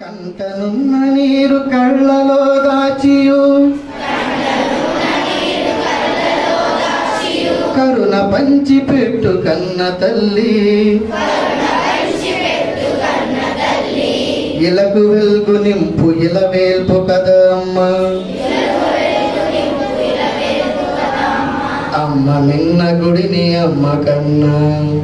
కంటనున్న నీరు కళ్ళలో దాచియు కరుణ పంచి పెట్టు కన్న తల్లి ఇలకు వెల్గు నింపు ఇలవేల్పు కదా అమ్మ అమ్మ మిన్న గుడిని అమ్మ కన్నా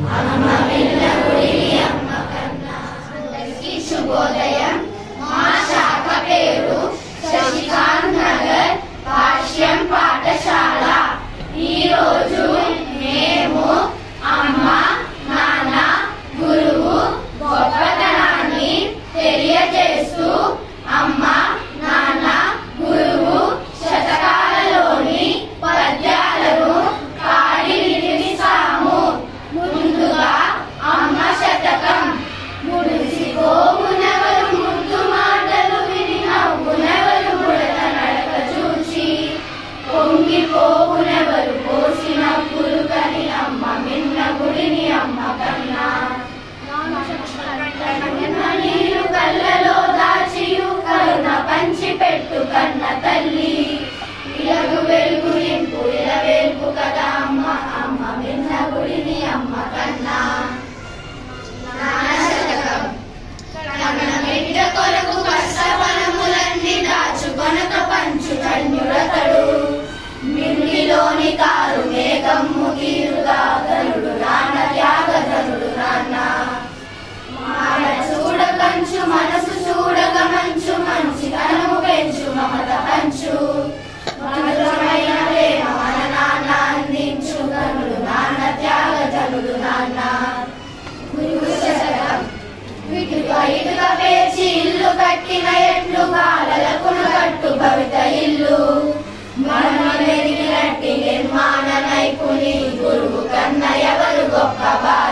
పాఠశాల ఈ రోజు మేము అమ్మ నాన్న గురువు గొప్పతనాన్ని తెలియజేస్తూ అమ్మ నాన్న గురువు శతకాలలోని పద్యాలను పాడి వినిపిస్తాము. ముందుగా అమ్మ శతకం. ముడిసిపోవునెవరు ముద్దు మాటలు విని నవ్వునెవరు ముడత నడక చూచి పొంగిపోవునెవరు పోసిన పురుకని అమ్మ మిన్న గుడిని అమ్మ కన్నా నీరు కళ్ళలో దాచియు కరుణ పంచి పెట్టు కన్న తల్లి ఇలకు వెలుగు నింపు ఇలవేల్పు కదా అమ్మ అమ్మ మిన్న గుడిని అమ్మ కన్నా. బిడ్డ కొరకు కష్టపనములన్నీ దాచుకొనక పంచు ధన్యుడతడు మింగిలోని కారు మేఘమ్ము తీరుగా ధనుడు నాన్న త్యాగధనుడు నాన్న మాట చూడకంచు మనసు చూడక మంచు మంచి తనము పెంచు మమత పంచు మధురమైన ప్రేమ మన నాన్న అందించు ధనుడు నాన్న త్యాగధనుడు నాన్న. ఇటుగా పేర్చి ఇల్లు కట్టిన ఎట్లు బాలలకును కట్టు భవిత ఇల్లు మనం మెరిగినట్టి నిర్మాణ నైపుణి గురువు కన్న ఎవరు గొప్ప